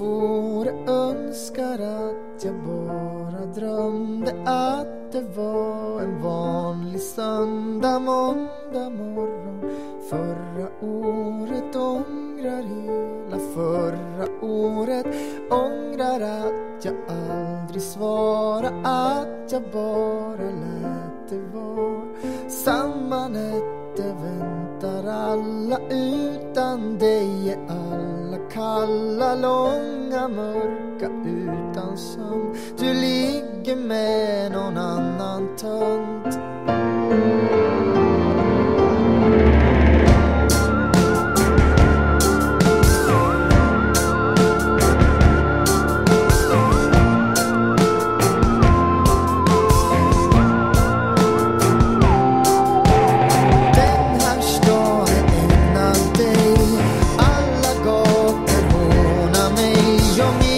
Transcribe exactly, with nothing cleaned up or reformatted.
vore, önskar att jag bara drömde att det var en vanlig söndag, måndag morgon. Förra året ångrar hela förra året, ångrar att jag aldrig svarade, att jag bara lät det vara. Samma nätter väntar alla, utan dig är alla kalla, långa, mörka, utan sömn. Du ligger med någon annan tönt. Jag